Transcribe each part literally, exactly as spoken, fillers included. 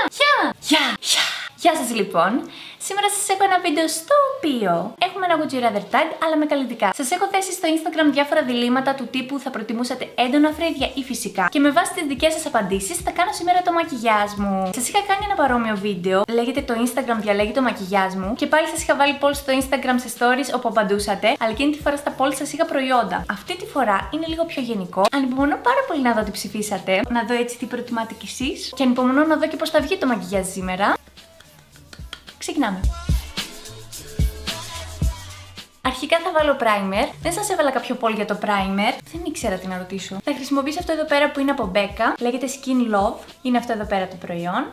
Γεια! Γεια! Γεια! Γεια σας λοιπόν! Σήμερα σας έχω ένα βίντεο στο οποίο έχουμε ένα Would You Rather tag, αλλά με καλλιτικά. Σας έχω θέσει στο Instagram διάφορα διλήμματα του τύπου θα προτιμούσατε έντονα φρύδια ή φυσικά. Και με βάση τις δικές σας απαντήσεις θα κάνω σήμερα το μακιγιάζ μου. Σας είχα κάνει ένα παρόμοιο βίντεο, λέγεται το Instagram διαλέγει το μακιγιάζ μου. Και πάλι σας είχα βάλει polls στο Instagram σε stories όπου απαντούσατε, αλλά εκείνη τη φορά στα polls σας είχα προϊόντα. Αυτή τη φορά είναι λίγο πιο γενικό. Ανυπομονώ πάρα πολύ να δω τι ψηφίσατε, να δω έτσι τι προτιμάτε κι εσείς. Και ανυπομονώ να δω και πώς θα βγει το μακιγιάζ σήμερα. Ξεκινάμε. Αρχικά θα βάλω primer. Δεν σας έβαλα κάποιο poll για το primer. Δεν ήξερα τι να ρωτήσω. Θα χρησιμοποιήσω αυτό εδώ πέρα που είναι από Becca. Λέγεται Skin Love. Είναι αυτό εδώ πέρα το προϊόν.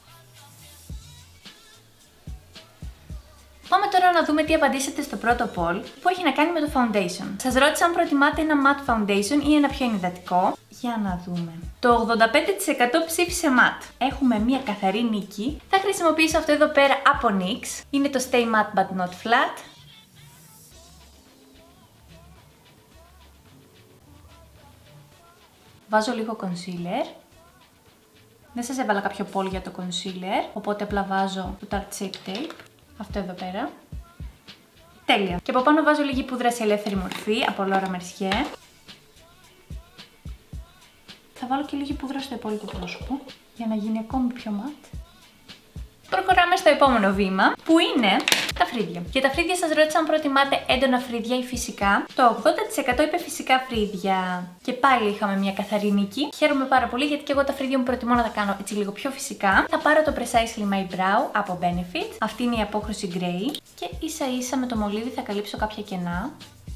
Πάμε τώρα να δούμε τι απαντήσατε στο πρώτο poll που έχει να κάνει με το foundation. Σας ρώτησα αν προτιμάτε ένα matte foundation ή ένα πιο ενυδατικό. Για να δούμε. Το ογδόντα πέντε τοις εκατό ψήφισε matte. Έχουμε μια καθαρή νίκη. Θα χρησιμοποιήσω αυτό εδώ πέρα από νίξ. Είναι το Stay Matte But Not Flat. Βάζω λίγο concealer. Δεν σας έβαλα κάποιο poll για το concealer, οπότε απλά βάζω το Tarte Shape Tape. Αυτό εδώ πέρα. Τέλεια. Και από πάνω βάζω λίγη πούδρα σε ελεύθερη μορφή από Laura Mercier. Θα βάλω και λίγη πούδρα στο υπόλοιπο πρόσωπο για να γίνει ακόμη πιο ματ. Προχωράμε στο επόμενο βήμα που είναι τα φρύδια. Για τα φρύδια σας ρώτησα αν προτιμάτε έντονα φρύδια ή φυσικά. Το ογδόντα τοις εκατό είπε φυσικά φρύδια. Και πάλι είχαμε μια καθαρή νίκη. Χαίρομαι πάρα πολύ γιατί και εγώ τα φρύδια μου προτιμώ να τα κάνω έτσι λίγο πιο φυσικά. Θα πάρω το Precisely My Brow από Benefit. Αυτή είναι η απόχρωση Grey. Και ίσα ίσα με το μολύβι θα καλύψω κάποια κενά.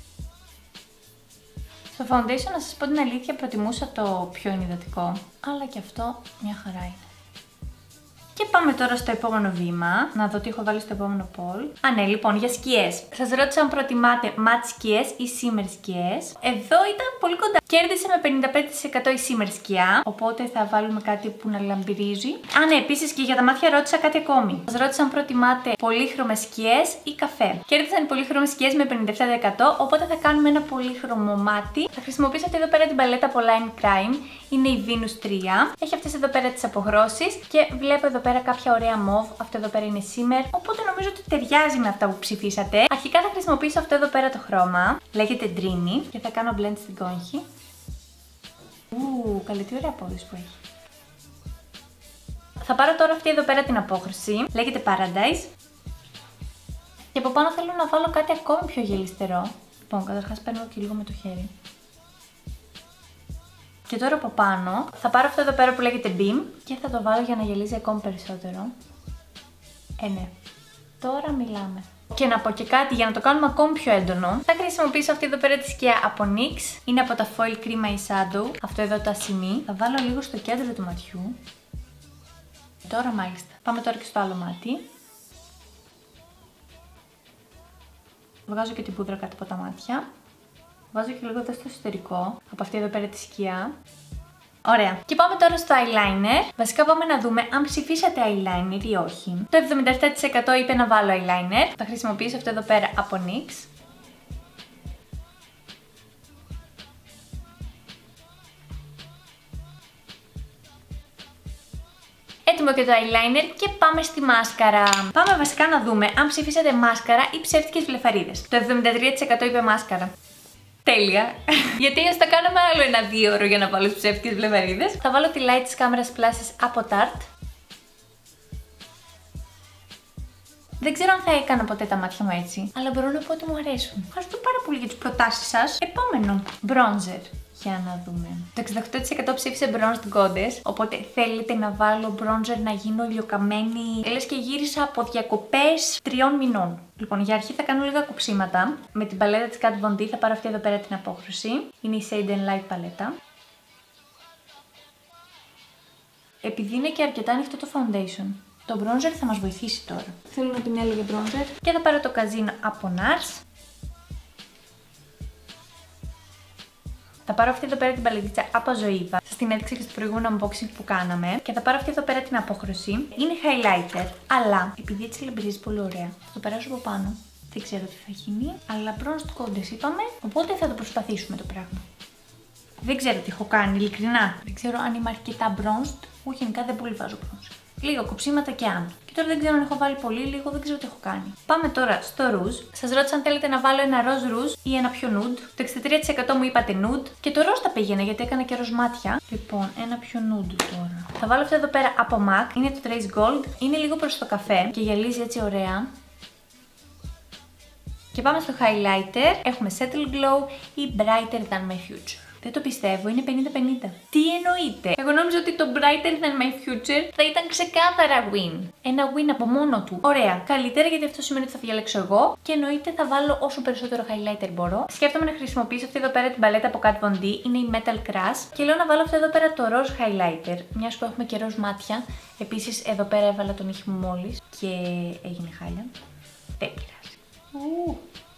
Στο foundation, να σας πω την αλήθεια, προτιμούσα το πιο ενυδατικό, αλλά και αυτό μια χαρά είναι. Και πάμε τώρα στο επόμενο βήμα, να δω τι έχω βάλει στο επόμενο poll. Α, ναι, λοιπόν, για σκιές. Σας ρώτησα αν προτιμάτε matte σκιές ή shimmer σκιές. Εδώ ήταν πολύ κοντά. Κέρδισε με πενήντα πέντε τοις εκατό η shimmer σκιά, οπότε θα βάλουμε κάτι που να λαμπυρίζει. Α, ναι, επίσης και για τα μάτια ρώτησα κάτι ακόμη. Σας ρώτησα αν προτιμάτε πολύχρωμες σκιές ή καφέ. Κέρδισαν οι πολύχρωμες σκιές με πενήντα επτά τοις εκατό, οπότε θα κάνουμε ένα πολύχρωμο μάτι. Θα χρησιμοποιήσω αυτή εδώ πέρα την παλέτα από Line Crime. Είναι η Venus τρία. Έχει αυτές εδώ πέρα τις αποχρώσεις και βλέπω εδώ πέρα κάποια ωραία μοβ. Αυτό εδώ πέρα είναι shimmer, οπότε νομίζω ότι ταιριάζει με αυτά που ψηφίσατε. Αρχικά θα χρησιμοποιήσω αυτό εδώ πέρα το χρώμα. Λέγεται Dreamy και θα κάνω blend στην κόγχη. Ου, καλή τι ωραία απόδοση που έχει. Θα πάρω τώρα αυτή εδώ πέρα την απόχρωση. Λέγεται Paradise. Και από πάνω θέλω να βάλω κάτι ακόμη πιο γελιστερό. Λοιπόν, καταρχάς παίρνω και λίγο με το χέρι. Και τώρα από πάνω θα πάρω αυτό εδώ πέρα που λέγεται Beam και θα το βάλω για να γελίζει ακόμη περισσότερο. Ε, ναι. Τώρα μιλάμε. Και να πω και κάτι για να το κάνουμε ακόμη πιο έντονο. Θα χρησιμοποιήσω αυτή εδώ πέρα τη σκιά από νίξ. Είναι από τα Foil Cream Eyeshadow. Αυτό εδώ το ασημί. Θα βάλω λίγο στο κέντρο του ματιού. Τώρα μάλιστα. Πάμε τώρα και στο άλλο μάτι. Βγάζω και την πούδρα κάτω από τα μάτια. Βάζω και λίγο εδώ στο εσωτερικό, από αυτή εδώ πέρα τη σκιά. Ωραία. Και πάμε τώρα στο eyeliner. Βασικά πάμε να δούμε αν ψηφίσατε eyeliner ή όχι. Το εβδομήντα επτά τοις εκατό είπε να βάλω eyeliner. Θα χρησιμοποιήσω αυτό εδώ πέρα από νίξ. Έτοιμο και το eyeliner και πάμε στη μάσκαρα. Πάμε βασικά να δούμε αν ψηφίσατε μάσκαρα ή ψεύτικες βλεφαρίδες. Το εβδομήντα τρία τοις εκατό είπε μάσκαρα. Τέλεια! Γιατί αλλιώς θα κάναμε άλλο ένα δύο ώρο για να βάλω τις ψεύτικες βλεφαρίδες. Θα βάλω τη light της κάμερας Flashes από Tarte. Δεν ξέρω αν θα έκανα ποτέ τα μάτια μου έτσι, αλλά μπορώ να πω ότι μου αρέσουν. Ευχαριστώ πάρα πολύ για τις προτάσεις σας. Επόμενο, bronzer. Για να δούμε. Το εξήντα οκτώ τοις εκατό ψήφισε Bronzed Goddess, οπότε θέλετε να βάλω bronzer να γίνω ηλιοκαμένη. Λες και γύρισα από διακοπές τριών μηνών. Λοιπόν, για αρχή θα κάνω λίγα κοψίματα. Με την παλέτα της Kat Von D θα πάρω αυτή εδώ πέρα την απόχρωση. Είναι η Shade and Light παλέτα. Επειδή είναι και αρκετά ανοιχτό το foundation, το bronzer θα μας βοηθήσει τώρα. Θέλω να την έλεγε bronzer. Και θα πάρω το Kajin από Nars. Θα πάρω αυτή εδώ πέρα την παλετίτσα από Zoeva. Σας την έδειξα και στο προηγούμενο unboxing που κάναμε. Και θα πάρω αυτή εδώ πέρα την απόχρωση. Είναι highlighter, αλλά επειδή έτσι λαμπυρίζει πολύ ωραία, θα το περάσω από πάνω. Δεν ξέρω τι θα γίνει, αλλά bronzed goddess είπαμε, οπότε θα το προσπαθήσουμε το πράγμα. Δεν ξέρω τι έχω κάνει, ειλικρινά. Δεν ξέρω αν είμαι αρκετά bronzed. Όχι, γενικά δεν πολύ βάζω bronze. λίγο κοψίματα και άνω. Και τώρα δεν ξέρω αν έχω βάλει πολύ, λίγο, δεν ξέρω τι έχω κάνει. Πάμε τώρα στο ρούζ. Σας ρώτησα αν θέλετε να βάλω ένα ροζ ρούζ ή ένα πιο nude. Το εξήντα τρία τοις εκατό μου είπατε nude. Και το ροζ τα πήγαινε γιατί έκανα και ροζ μάτια. Λοιπόν, ένα πιο nude τώρα. Θα βάλω αυτό εδώ πέρα από MAC. Είναι το Trace Gold. Είναι λίγο προς το καφέ και γυαλίζει έτσι ωραία. Και πάμε στο highlighter. Έχουμε Settle Glow ή Brighter Than My Future. Δεν το πιστεύω, είναι πενήντα πενήντα. Τι εννοείται? Εγώ νόμιζα ότι το Brighter Than My Future θα ήταν ξεκάθαρα win. Ένα win από μόνο του. Ωραία, καλύτερα γιατί αυτό σημαίνει ότι θα διαλέξω εγώ. Και εννοείται θα βάλω όσο περισσότερο highlighter μπορώ. Σκέφτομαι να χρησιμοποιήσω αυτή εδώ πέρα την παλέτα από Kat Von D. Είναι η Metal Crush. Και λέω να βάλω αυτό εδώ πέρα το ροζ highlighter. Μιας που έχουμε και ροζ μάτια. Επίσης εδώ πέρα έβαλα τον ήχη μου μόλις. Και έγινε χάλια. Δεν πειράζει. Ου.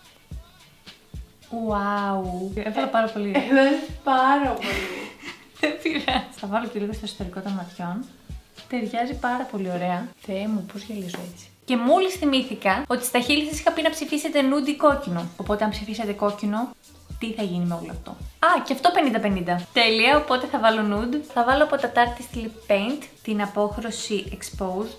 Wow. Έβαλα πάρα πολύ. Έβαλες πάρα πολύ. Δεν πειράζει. Θα βάλω και λίγο στο εσωτερικό των ματιών. Ταιριάζει πάρα πολύ ωραία. Θεέ μου, πώς γελίζω έτσι. Και μόλις θυμήθηκα ότι στα χείλη σας είχα πει να ψηφίσετε nude ή κόκκινο. Οπότε αν ψηφίσετε κόκκινο, τι θα γίνει με όλο αυτό? Α, και αυτό πενήντα πενήντα. Τέλεια, οπότε θα βάλω nude. Θα βάλω από τα Tarte Lip Paint την απόχρωση Exposed.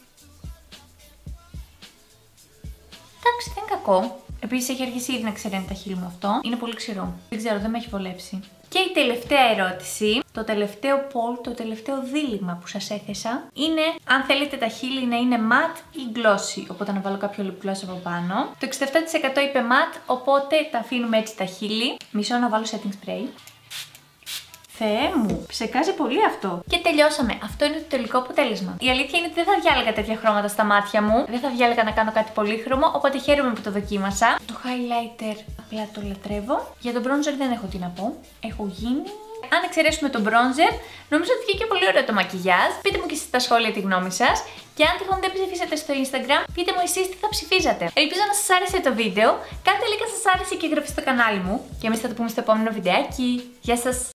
Εντάξει, δεν είναι κακό. Επίσης έχει αρχίσει ήδη να ξεραίνει τα χείλη μου αυτό. Είναι πολύ ξηρό. Δεν ξέρω, δεν με έχει βολέψει. Και η τελευταία ερώτηση, το τελευταίο poll, το τελευταίο δίλημμα που σας έθεσα είναι αν θέλετε τα χείλη να είναι matte ή glossy. Οπότε να βάλω κάποιο lip gloss από πάνω. Το εξήντα επτά τοις εκατό είπε matte, οπότε τα αφήνουμε έτσι τα χείλη. Μισό να βάλω setting spray. Θεέ μου, ψεκάζει πολύ αυτό. Και τελειώσαμε. Αυτό είναι το τελικό αποτέλεσμα. Η αλήθεια είναι ότι δεν θα διάλεγα τέτοια χρώματα στα μάτια μου. Δεν θα διάλεγα να κάνω κάτι πολύχρωμο, οπότε χαίρομαι που το δοκίμασα. Το highlighter απλά το λατρεύω. Για τον bronzer δεν έχω τι να πω. Έχω γίνει. Αν εξαιρέσουμε τον bronzer, νομίζω ότι βγήκε πολύ ωραίο το μακιγιάζ. Πείτε μου και εσείς στα σχόλια τη γνώμη σας. Και αν τυχόν δεν ψηφίσατε στο Instagram, πείτε μου εσείς τι θα ψηφίζατε. Ελπίζω να σας άρεσε το βίντεο. Κάντε like αν σας άρεσε και εγγραφή στο κανάλι μου. Και εμείς θα το πούμε στο επόμενο βιντεάκι. Γεια σας!